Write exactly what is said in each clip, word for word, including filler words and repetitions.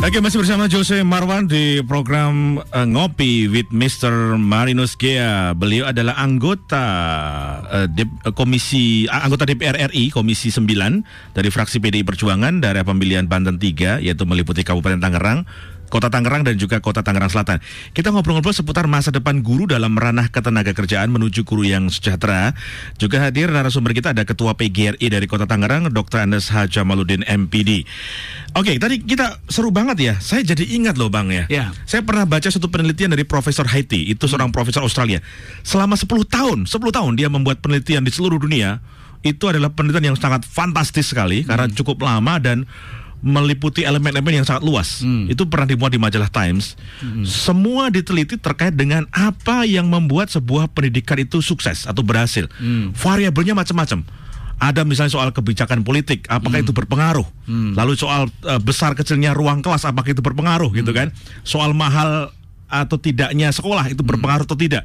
Oke, masih bersama Jose Marwan di program uh, Ngopi with mister Marinus Gea. Beliau adalah anggota uh, de- komisi uh, anggota D P R R I Komisi sembilan dari fraksi P D I Perjuangan daerah pemilihan Banten tiga, yaitu meliputi Kabupaten Tangerang, Kota Tangerang dan juga Kota Tangerang Selatan. Kita ngobrol-ngobrol seputar masa depan guru dalam ranah ketenagakerjaan menuju guru yang sejahtera. Juga hadir narasumber kita ada Ketua P G R I dari Kota Tangerang, doktor Andes H. Jamaluddin M P D. Oke, tadi kita seru banget ya. Saya jadi ingat loh Bang ya. Ya. Saya pernah baca satu penelitian dari Profesor Haiti, itu seorang hmm. profesor Australia. Selama sepuluh tahun, sepuluh tahun dia membuat penelitian di seluruh dunia. Itu adalah penelitian yang sangat fantastis sekali hmm. karena cukup lama dan meliputi elemen-elemen yang sangat luas. Hmm. Itu pernah dimuat di majalah Times. Hmm. Semua diteliti terkait dengan apa yang membuat sebuah pendidikan itu sukses atau berhasil. Hmm. Variabelnya macam-macam. Ada misalnya soal kebijakan politik, apakah hmm. itu berpengaruh. Hmm. Lalu soal uh, besar kecilnya ruang kelas, apakah itu berpengaruh, hmm. gitu kan. Soal mahal atau tidaknya sekolah, itu berpengaruh hmm. atau tidak.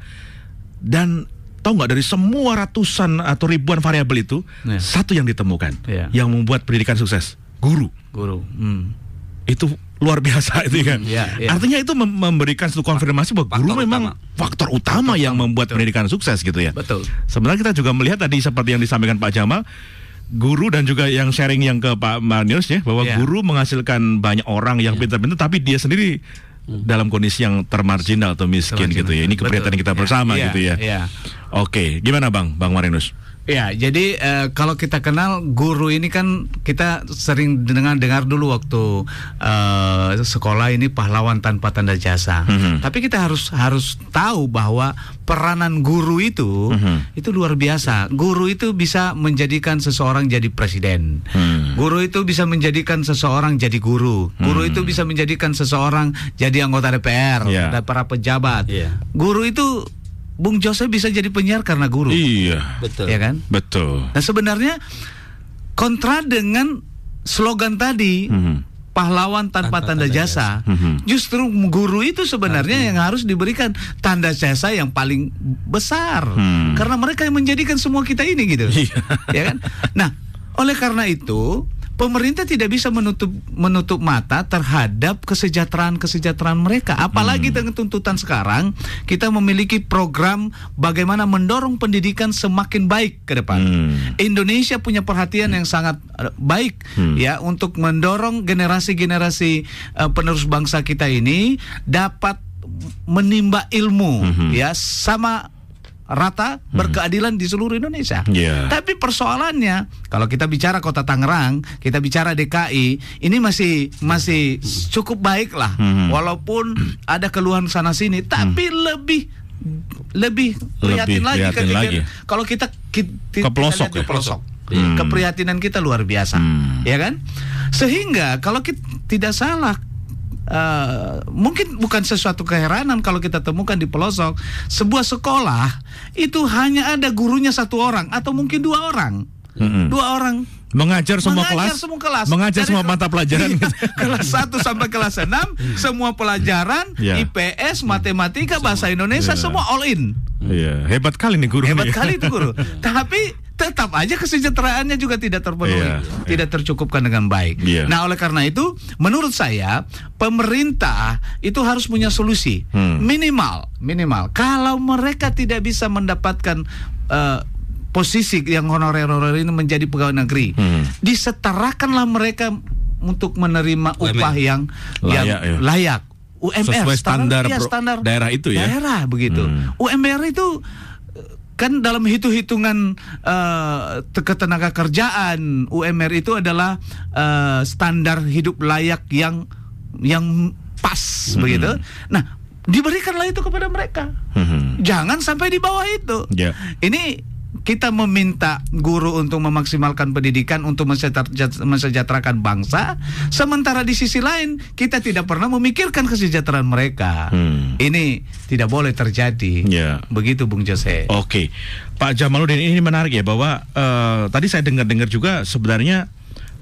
Dan tahu nggak, dari semua ratusan atau ribuan variabel itu, yeah. satu yang ditemukan, yeah. yang membuat pendidikan sukses. Guru, guru, hmm. itu luar biasa itu kan. Ya, ya. Artinya itu mem- memberikan satu konfirmasi bahwa faktor guru memang utama. faktor utama faktor yang utama. membuat betul. pendidikan sukses gitu ya. Betul. Sebenarnya kita juga melihat tadi seperti yang disampaikan Pak Jamal, guru dan juga yang sharing yang ke Pak Marinus ya, bahwa ya. guru menghasilkan banyak orang yang ya. pintar-pintar, tapi dia sendiri hmm. dalam kondisi yang termarginal atau miskin termarginal. gitu ya. Ini keprihatinan kita bersama ya. gitu ya. ya. Oke, gimana Bang, Bang Marinus? Ya, jadi uh, kalau kita kenal guru ini kan kita sering dengar dengar dulu waktu uh, sekolah ini pahlawan tanpa tanda jasa. Mm-hmm. Tapi kita harus harus tahu bahwa peranan guru itu mm-hmm. itu luar biasa. Guru itu bisa menjadikan seseorang jadi presiden. Mm. Guru itu bisa menjadikan seseorang jadi guru. Guru mm. itu bisa menjadikan seseorang jadi anggota D P R yeah. dan para pejabat. Yeah. Guru itu Bung Jose bisa jadi penyiar karena guru. Iya, betul. Ya kan? Betul. Nah sebenarnya kontra dengan slogan tadi, mm-hmm. pahlawan tanpa, tanpa tanda, tanda jasa, jasa. Mm-hmm. justru guru itu sebenarnya mm-hmm. yang harus diberikan tanda jasa yang paling besar, mm. karena mereka yang menjadikan semua kita ini gitu, ya kan? Nah, oleh karena itu pemerintah tidak bisa menutup menutup mata terhadap kesejahteraan-kesejahteraan mereka. Apalagi hmm. dengan tuntutan sekarang, kita memiliki program bagaimana mendorong pendidikan semakin baik ke depan. Hmm. Indonesia punya perhatian hmm. yang sangat baik hmm. ya untuk mendorong generasi-generasi uh, penerus bangsa kita ini dapat menimba ilmu hmm. ya sama rata berkeadilan hmm. di seluruh Indonesia. Yeah. Tapi persoalannya kalau kita bicara Kota Tangerang, kita bicara D K I, ini masih masih cukup baik lah. Hmm. Walaupun ada keluhan sana sini, tapi hmm. lebih lebih prihatin lagi, prihatin lagi. Kalau kita, kita ke pelosok, kita ya? pelosok. Hmm. Keprihatinan kita luar biasa, hmm. ya kan? Sehingga kalau kita tidak salah, Uh, mungkin bukan sesuatu keheranan kalau kita temukan di pelosok sebuah sekolah itu hanya ada gurunya satu orang atau mungkin dua orang, mm-hmm. dua orang mengajar semua mengajar kelas, semua kelas, mengajar dari semua mata pelajaran, iya, kelas satu sampai kelas enam semua pelajaran, yeah. I P S, matematika, semua. Bahasa Indonesia, yeah. semua all in. Iya, hebat kali nih guru. Hebat nih. kali itu guru. Tapi tetap aja kesejahteraannya juga tidak terpenuhi, yeah, tidak yeah. tercukupkan dengan baik. Yeah. Nah, oleh karena itu, menurut saya pemerintah itu harus punya solusi hmm. minimal, minimal. Kalau mereka tidak bisa mendapatkan uh, posisi yang honorer-honorer ini menjadi pegawai negeri, hmm. disetarakanlah mereka untuk menerima upah yang layak, yang ya. layak. U M R sesuai standar, ya, standar daerah itu ya. Daerah begitu. Hmm. U M R itu kan dalam hitung-hitungan uh, ketenaga kerjaan, U M R itu adalah uh, standar hidup layak yang yang pas hmm. begitu. Nah, diberikanlah itu kepada mereka. Hmm. Jangan sampai di bawah itu. Yeah. Ini kita meminta guru untuk memaksimalkan pendidikan untuk mensejahterakan bangsa, sementara di sisi lain kita tidak pernah memikirkan kesejahteraan mereka. Hmm. Ini tidak boleh terjadi. Yeah. Begitu Bung Jose. Oke, okay. Pak Jamaluddin, ini menarik ya bahwa uh, tadi saya dengar-dengar juga sebenarnya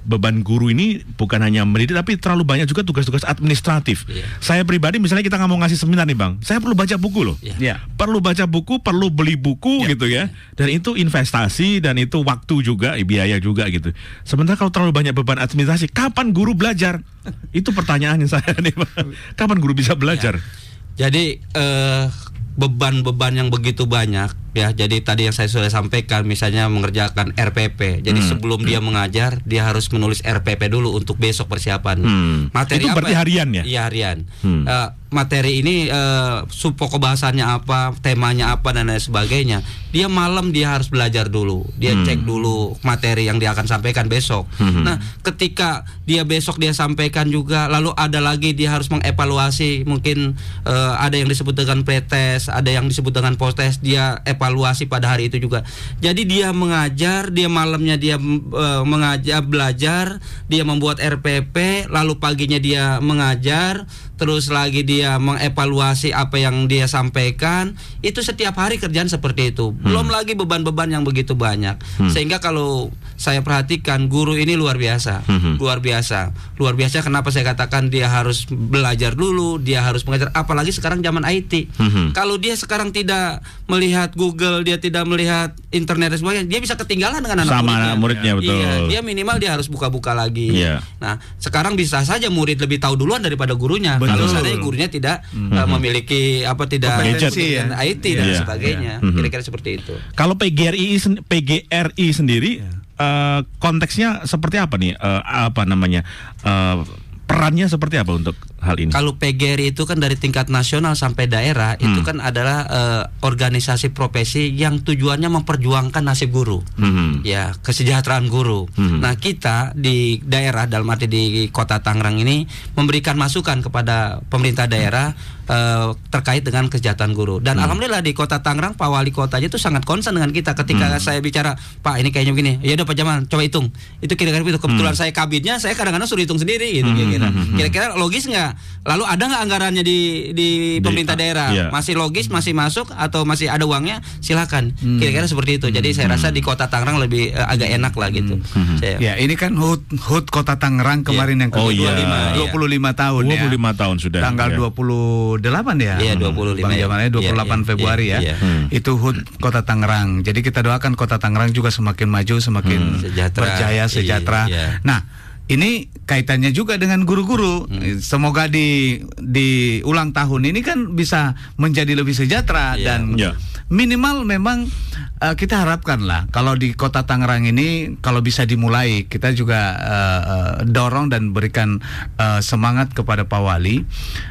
beban guru ini bukan hanya mendidik tapi terlalu banyak juga tugas-tugas administratif. Yeah. Saya pribadi misalnya kita nggak mau ngasih seminar nih Bang, saya perlu baca buku loh. Yeah. Yeah. Perlu baca buku, perlu beli buku yeah. gitu ya. Dan itu investasi dan itu waktu juga, biaya juga gitu. Sementara kalau terlalu banyak beban administrasi, kapan guru belajar? Itu pertanyaannya saya nih Bang. Kapan guru bisa belajar? Yeah. Jadi uh, beban-beban yang begitu banyak ya. Jadi tadi yang saya sudah sampaikan, misalnya mengerjakan R P P. Jadi hmm. sebelum hmm. dia mengajar, dia harus menulis R P P dulu untuk besok persiapan. Hmm. Materi itu berarti apa? harian ya? Iya, harian. Hmm. Uh, materi ini uh, subpokok bahasannya apa, temanya apa dan lain sebagainya. Dia malam dia harus belajar dulu. Dia hmm. cek dulu materi yang dia akan sampaikan besok. Hmm. Nah, ketika dia besok dia sampaikan juga, lalu ada lagi dia harus mengevaluasi. Mungkin uh, ada yang disebut dengan pretest, ada yang disebut dengan post-test. Dia evaluasi pada hari itu juga. Jadi dia mengajar, dia malamnya dia uh, mengajar, belajar, dia membuat R P P, lalu paginya dia mengajar, terus lagi dia mengevaluasi apa yang dia sampaikan. Itu setiap hari kerjaan seperti itu. Belum hmm. lagi beban-beban yang begitu banyak. Hmm. Sehingga kalau saya perhatikan, guru ini luar biasa. Hmm. Luar biasa. Luar biasa kenapa saya katakan dia harus belajar dulu, dia harus mengajar. Apalagi sekarang zaman I T. Hmm. Kalau dia sekarang tidak melihat Google, dia tidak melihat internet dan sebagainya, dia bisa ketinggalan dengan anak sama muridnya. anak muridnya, betul. Iya, dia minimal dia harus buka-buka lagi. Yeah. Nah, sekarang bisa saja murid lebih tahu duluan daripada gurunya. Betul. Kalau seandainya gurunya tidak hmm. uh, memiliki apa tidak kompetensi ya, I T yeah. dan yeah. sebagainya. Yeah. Kira-kira seperti itu. Kalau P G R I P G R I sendiri yeah. uh, konteksnya seperti apa nih? Uh, apa namanya? Uh, perannya seperti apa untuk hal ini? Kalau P G R I itu kan dari tingkat nasional sampai daerah, hmm. itu kan adalah uh, organisasi profesi yang tujuannya memperjuangkan nasib guru, hmm. ya kesejahteraan guru. Hmm. Nah, kita di daerah, dalam arti di Kota Tangerang ini, memberikan masukan kepada pemerintah daerah uh, terkait dengan kesejahteraan guru. Dan hmm. alhamdulillah di Kota Tangerang Pak Wali Kotanya itu sangat concern dengan kita. Ketika hmm. saya bicara, Pak ini kayaknya begini, ya udah Pak Jamal coba hitung. Itu kira-kira itu. Kebetulan hmm. saya kabinnya, saya kadang-kadang suruh hitung sendiri gitu. Hmm. Kira-kira. Kira-kira logis nggak? Lalu ada nggak anggarannya di di pemerintah di, daerah? Iya. Masih logis, masih masuk atau masih ada uangnya? Silakan. Hmm. Kira-kira seperti itu. Jadi hmm. saya rasa di Kota Tangerang lebih uh, agak enak lah gitu. Hmm. Saya, ya, ini kan H U T H U T Kota Tangerang kemarin yeah. yang kedua, oh, iya. dua puluh lima tahun ya. dua puluh lima tahun sudah. Tanggal ya. dua puluh delapan ya. Iya, dua puluh lima. Bang Jamalnya dua puluh delapan ya, Februari ya. ya. Hmm. Itu H U T Kota Tangerang. Jadi kita doakan Kota Tangerang juga semakin maju, semakin hmm. sejahtera, berjaya, sejahtera. Iya. Nah, ini kaitannya juga dengan guru-guru. Hmm. Semoga di di ulang tahun ini kan bisa menjadi lebih sejahtera yeah. dan yeah. minimal memang uh, kita harapkan lah kalau di Kota Tangerang ini kalau bisa dimulai, kita juga uh, uh, dorong dan berikan uh, semangat kepada Pak Wali.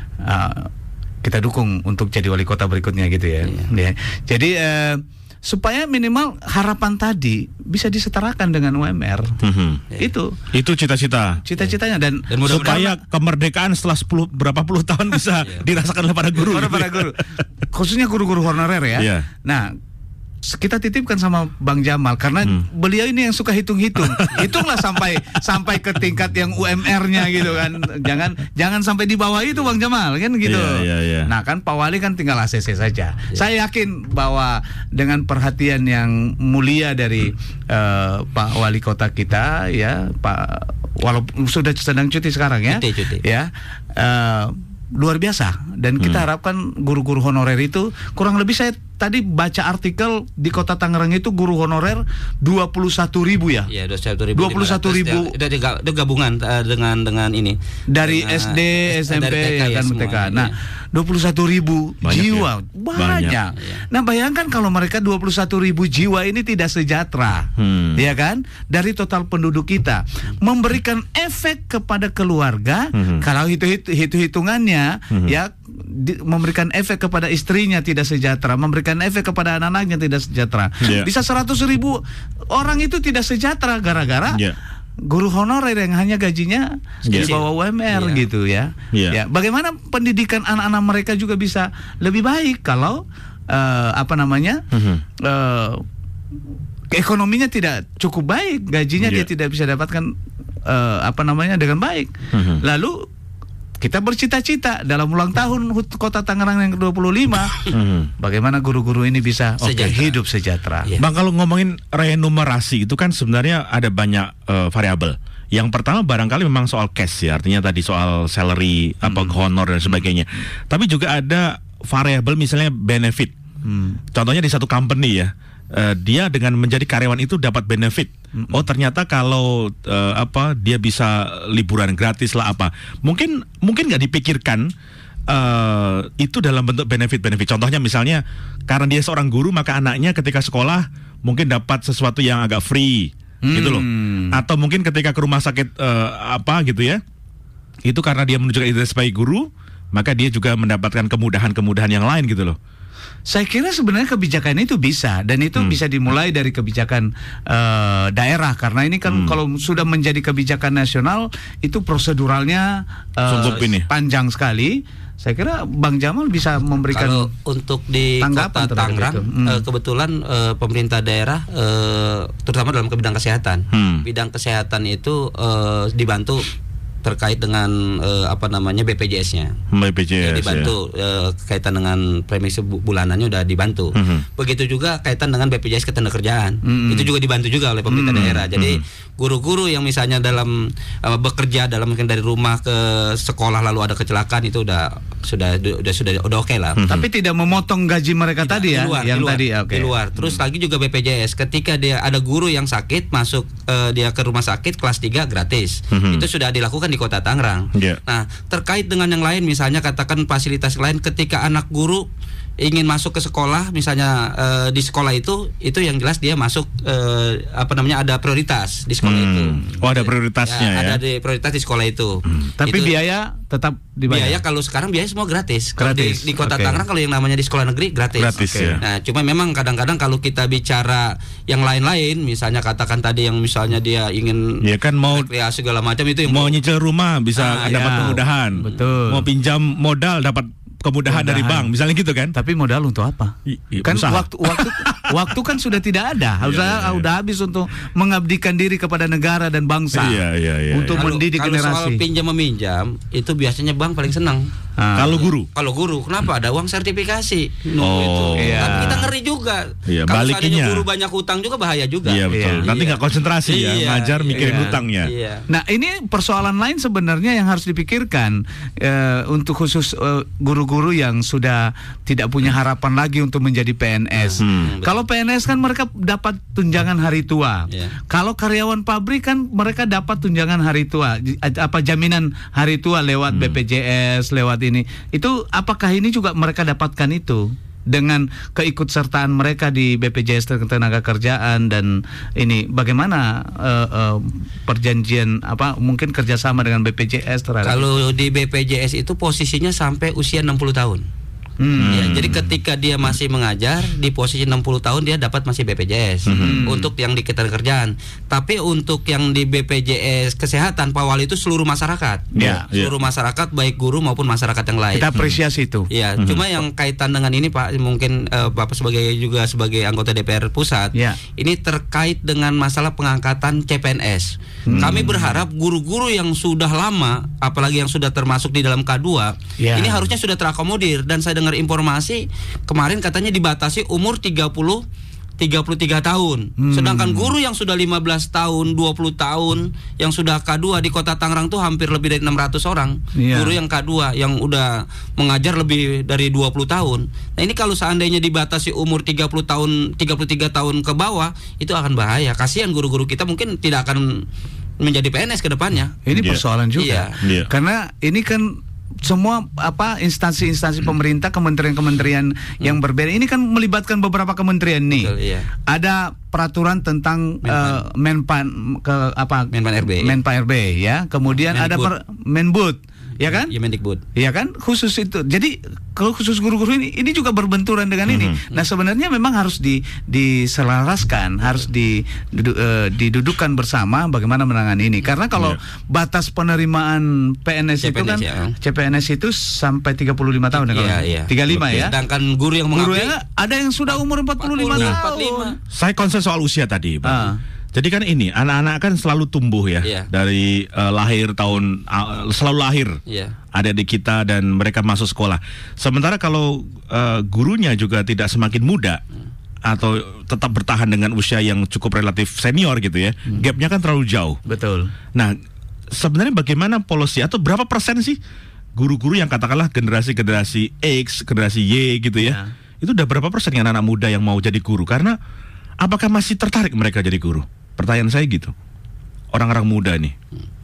Uh, kita dukung untuk jadi wali kota berikutnya gitu ya. Yeah. Yeah. Jadi uh, supaya minimal harapan tadi bisa disetarakan dengan U M R. Mm-hmm. Itu. Itu cita-cita. Cita-citanya dan, dan supaya kemerdekaan setelah sepuluh berapa puluh tahun bisa dirasakan oleh para guru. Para, para guru. Khususnya guru-guru honorer ya. Yeah. Nah, kita titipkan sama Bang Jamal karena hmm. beliau ini yang suka hitung-hitung. Hitunglah sampai sampai ke tingkat yang U M R-nya gitu kan. Jangan jangan sampai di bawah itu Bang Jamal kan gitu. Yeah, yeah, yeah. Nah, kan Pak Wali kan tinggal A C C saja. Yeah. Saya yakin bahwa dengan perhatian yang mulia dari hmm. uh, Pak Wali Kota kita ya, Pak walaupun sudah sedang cuti sekarang ya. Cuti, cuti. Ya. Uh, luar biasa dan kita hmm. harapkan guru-guru honorer itu kurang lebih, saya tadi baca artikel di Kota Tangerang itu guru honorer dua puluh satu ribu ya. Iya, dua puluh satu ribu. dua puluh satu ribu. Itu gabungan uh, dengan dengan ini. Dari dengan, S D, S M P, ya, dan T K. Nah, dua puluh satu ribu jiwa. Ya? Banyak. Banyak. Ya. Nah, bayangkan kalau mereka dua puluh satu ribu jiwa ini tidak sejahtera. Hmm. Ya kan? Dari total penduduk kita. Memberikan efek kepada keluarga, hmm. kalau hitung-hitungannya hmm. ya di, memberikan efek kepada istrinya tidak sejahtera, memberikan efek kepada anak-anaknya tidak sejahtera. Yeah. Bisa seratus ribu orang itu tidak sejahtera gara-gara yeah. guru honorer yang hanya gajinya yeah. di bawah U M R yeah. gitu ya. Yeah. Ya. Bagaimana pendidikan anak-anak mereka juga bisa lebih baik kalau uh, apa namanya mm-hmm. uh, ekonominya tidak cukup baik, gajinya yeah. dia tidak bisa dapatkan uh, apa namanya dengan baik. Mm-hmm. Lalu kita bercita-cita dalam ulang tahun Kota Tangerang yang ke dua puluh lima, bagaimana guru-guru ini bisa okay, hidup sejahtera. Yeah. Bang, kalau ngomongin renumerasi itu kan sebenarnya ada banyak uh, variabel. Yang pertama barangkali memang soal cash ya, artinya tadi soal salary, hmm. apa honor dan sebagainya. Hmm. Tapi juga ada variabel misalnya benefit. Hmm. Contohnya di satu company ya, uh, dia dengan menjadi karyawan itu dapat benefit. Hmm. Oh ternyata kalau uh, apa dia bisa liburan gratis lah apa. Mungkin mungkin nggak dipikirkan uh, itu dalam bentuk benefit-benefit. Contohnya misalnya karena dia seorang guru maka anaknya ketika sekolah mungkin dapat sesuatu yang agak free. Hmm. Gitu loh. Atau mungkin ketika ke rumah sakit uh, apa gitu ya, itu karena dia menunjukkan identitas sebagai guru, maka dia juga mendapatkan kemudahan-kemudahan yang lain gitu loh. Saya kira sebenarnya kebijakan itu bisa, dan itu hmm. bisa dimulai dari kebijakan uh, daerah, karena ini kan hmm. kalau sudah menjadi kebijakan nasional itu proseduralnya uh, panjang sekali. Saya kira Bang Jamal bisa memberikan kalau untuk di Kota Tangerang hmm. kebetulan uh, pemerintah daerah uh, terutama dalam bidang kesehatan, hmm. bidang kesehatan itu uh, dibantu terkait dengan uh, apa namanya B P J S-nya. B P J S ya, dibantu ya. uh, kaitan dengan premisi bulanannya udah dibantu. Mm-hmm. Begitu juga kaitan dengan B P J S ketenagakerjaan. Mm-hmm. Itu juga dibantu juga oleh pemerintah mm-hmm. daerah. Jadi mm-hmm. guru-guru yang misalnya dalam uh, bekerja dalam mungkin dari rumah ke sekolah lalu ada kecelakaan itu udah sudah udah sudah udah oke okay lah. Mm-hmm. Tapi tidak memotong gaji mereka tidak, tadi ya, di luar, yang di luar, tadi okay. di luar. Terus mm-hmm. lagi juga B P J S ketika dia ada guru yang sakit masuk uh, dia ke rumah sakit kelas tiga gratis. Mm-hmm. Itu sudah dilakukan di Kota Tangerang. Yeah. Nah, terkait dengan yang lain misalnya katakan fasilitas lain ketika anak guru ingin masuk ke sekolah misalnya uh, di sekolah itu itu yang jelas dia masuk uh, apa namanya ada prioritas di sekolah hmm. itu. Oh, ada prioritasnya ya. ya. Ada di prioritas di sekolah itu. Hmm. Tapi itu, biaya tetap dibayar. Biaya kalau sekarang biaya semua gratis. Kalau di, di Kota okay. Tangerang kalau yang namanya di sekolah negeri gratis. Gratis okay. ya. Nah, cuma memang kadang-kadang kalau kita bicara yang lain-lain misalnya katakan tadi yang misalnya dia ingin ya kan mau ya segala macam itu yang mau nyicil rumah bisa ah, dapat ya. kemudahan. Betul. Mau pinjam modal dapat kemudahan dari bank, misalnya gitu kan? Tapi modal untuk apa? I, i, kan usaha. waktu waktu waktu kan sudah tidak ada, harus yeah, yeah, yeah. habis untuk mengabdikan diri kepada negara dan bangsa, yeah, yeah, yeah, untuk yeah. mendidik kalau, generasi. Kalau soal pinjam meminjam itu biasanya bank paling senang. Ah. Kalau guru, kalau guru, kenapa ada uang sertifikasi? No, oh, itu. iya. Tapi kita ngeri juga. Iya, kalau seandainya guru banyak hutang juga bahaya juga. Iya betul. Iya. Nanti nggak konsentrasi iya. ya, ngajar mikirin iya. hutangnya. Iya. Nah ini persoalan lain sebenarnya yang harus dipikirkan uh, untuk khusus uh, guru-guru yang sudah tidak punya harapan lagi untuk menjadi P N S. Hmm. Kalau P N S kan mereka dapat tunjangan hari tua. Yeah. Kalau karyawan pabrik kan mereka dapat tunjangan hari tua, apa jaminan hari tua lewat hmm. B P J S, lewat ini. Itu apakah ini juga mereka dapatkan itu dengan keikutsertaan mereka di B P J S Ketenagakerjaan dan ini bagaimana uh, uh, perjanjian apa mungkin kerjasama dengan B P J S terhadap kalau di B P J S itu posisinya sampai usia enam puluh tahun. Hmm. Ya, jadi ketika dia masih mengajar di posisi enam puluh tahun dia dapat masih B P J S hmm. untuk yang di ketenagakerjaan. Tapi untuk yang di B P J S kesehatan Pak Wali itu seluruh masyarakat. Ya, seluruh ya. masyarakat baik guru maupun masyarakat yang lain. Kita apresiasi hmm. itu. Ya, hmm. cuma yang kaitan dengan ini Pak mungkin uh, Bapak sebagai juga sebagai anggota D P R pusat. Ya. Ini terkait dengan masalah pengangkatan C P N S. Hmm. Kami berharap guru-guru yang sudah lama apalagi yang sudah termasuk di dalam K dua ya. Ini harusnya sudah terakomodir dan saya dengar informasi kemarin katanya dibatasi umur tiga puluh tiga tahun. Hmm. Sedangkan guru yang sudah lima belas tahun, dua puluh tahun yang sudah K dua di Kota Tangerang tuh hampir lebih dari enam ratus orang. Yeah. Guru yang K dua yang udah mengajar lebih dari dua puluh tahun. Nah, ini kalau seandainya dibatasi umur tiga puluh tahun, tiga puluh tiga tahun ke bawah, itu akan bahaya. Kasihan guru-guru kita mungkin tidak akan menjadi P N S ke depannya. Ini yeah. persoalan juga. Yeah. Yeah. Karena ini kan semua apa instansi-instansi pemerintah, kementerian-kementerian hmm. yang berbeda ini kan melibatkan beberapa kementerian nih. Betul, iya. Ada peraturan tentang Menpan, uh, Menpan ke apa Menpan R B. Menpan R B ya. Kemudian Mendikbud. ada per, Menbud. Ya kan? Ya Mendikbud. Ya kan? Khusus itu. Jadi kalau khusus guru-guru ini ini juga berbenturan dengan mm-hmm. ini. Nah, sebenarnya memang harus di diselaraskan, harus di dudu, uh, didudukkan bersama bagaimana menangani ini. Karena kalau yeah. batas penerimaan P N S C P N S itu kan ya. C P N S itu sampai tiga puluh lima tahun ya kalau. Iya, iya. tiga puluh lima okay. ya. Sedangkan guru yang mengabdi ada yang sudah umur empat puluh lima tahun. Saya concern soal usia tadi, Bang. Uh. Jadi kan ini anak-anak kan selalu tumbuh ya, Iya. dari uh, lahir tahun uh, selalu lahir. Iya. Adik-adik kita dan mereka masuk sekolah. Sementara kalau uh, gurunya juga tidak semakin muda atau tetap bertahan dengan usia yang cukup relatif senior gitu ya, hmm. gapnya kan terlalu jauh. Betul. Nah, sebenarnya bagaimana policy atau berapa persen sih guru-guru yang katakanlah generasi-generasi X, generasi Y gitu ya, Ya. itu udah berapa persen yang anak-anak muda yang mau jadi guru? Karena apakah masih tertarik mereka jadi guru? Pertanyaan saya gitu. Orang-orang muda nih.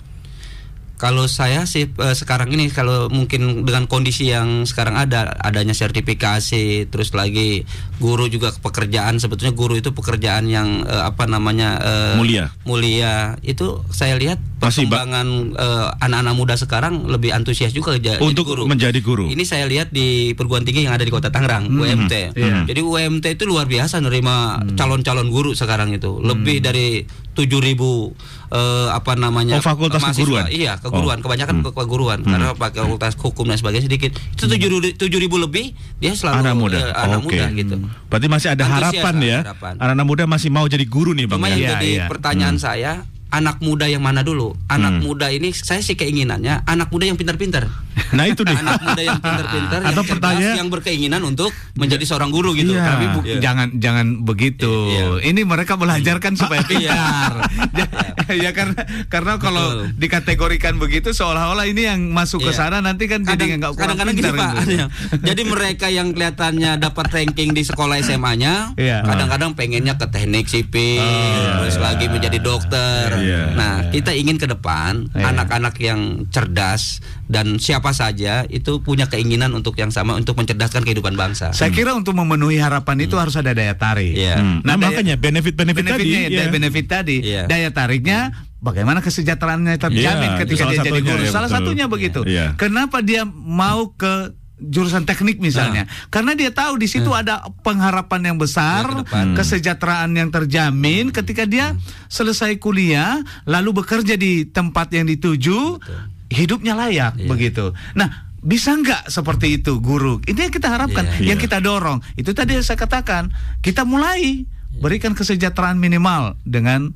Kalau saya sih eh, sekarang ini kalau mungkin dengan kondisi yang sekarang ada, adanya sertifikasi, terus lagi guru juga pekerjaan, sebetulnya guru itu pekerjaan yang eh, apa namanya eh, Mulia. mulia itu saya lihat Masih, perkembangan eh, anak-anak muda sekarang lebih antusias juga jadi Untuk guru. menjadi guru. Ini saya lihat di perguruan tinggi yang ada di Kota Tangerang, Hmm. U M T. Iya. Jadi U M T itu luar biasa nerima calon-calon guru sekarang itu, lebih dari tujuh ribu eh, apa namanya Oh, fakultas mahasiswa. keguruan? Iya, keguruan, Oh. kebanyakan Hmm. ke keguruan Hmm. karena pakai fakultas hukum dan sebagainya sedikit. Itu tujuh ribu lebih dia selalu Anak muda. eh, anak Oke. muda gitu. Berarti masih ada Antusias, harapan ada ya. harapan. Anak-anak muda masih mau jadi guru nih, Bang. Cuma ya? yang Iya, jadi iya. pertanyaan Hmm. saya, anak muda yang mana dulu? Anak Hmm. muda ini saya sih keinginannya anak muda yang pintar-pintar. Nah, itu nih. Anak muda yang pintar-pintar, yang Atau cerdas, pertanyaan- yang berkeinginan untuk menjadi seorang guru gitu. Iya. Tapi bu- Iya. jangan jangan begitu. Iya. Ini mereka belajarkan supaya Iya. pintar. Ja- ya karena karena kalau Betul. dikategorikan begitu seolah-olah ini yang masuk ke Iya. sana nanti kan jadi Kadang- nggak kurang kadang-kadang gini pintar Pak, gitu. ya. Jadi mereka yang kelihatannya dapat ranking di sekolah S M A-nya, Iya. kadang-kadang pengennya ke teknik sipil, Oh, terus iya. lagi menjadi dokter. Iya. Nah, kita ingin ke depan Iya. anak-anak yang cerdas dan siapa saja itu punya keinginan untuk yang sama untuk mencerdaskan kehidupan bangsa. Saya kira untuk memenuhi harapan itu harus ada daya tarik. Iya. Hmm. Nah, Nah, daya- makanya benefit-benefit tadi. benefitnya, ya. daya benefit tadi, Iya. daya tariknya bagaimana kesejahteraannya terjamin Iya, ketika itu salah dia jadi satunya, guru. ya, Salah betul. satunya begitu. Iya. Kenapa dia mau ke jurusan teknik misalnya? Karena dia tahu di situ ada pengharapan yang besar, Ya, ke depan. kesejahteraan yang terjamin ketika dia selesai kuliah lalu bekerja di tempat yang dituju, hidupnya layak Iya. begitu. Nah, bisa nggak seperti itu guru? Ini yang kita harapkan, Iya. yang Iya. kita dorong. Itu tadi yang saya katakan, kita mulai berikan kesejahteraan minimal dengan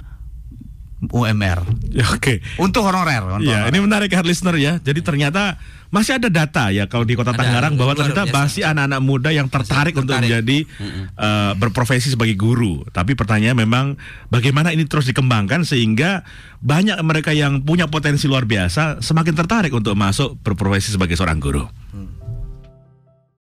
U M R Ya, oke. untuk honorer. untuk Ya, honorer. ini menarik ya listener ya. Jadi ternyata masih ada data ya kalau di Kota Ada, Tangerang bahwa luar ternyata biasa. masih anak-anak muda yang tertarik, untuk tertarik. menjadi uh, berprofesi sebagai guru. Tapi pertanyaannya memang bagaimana ini terus dikembangkan sehingga banyak mereka yang punya potensi luar biasa semakin tertarik untuk masuk berprofesi sebagai seorang guru.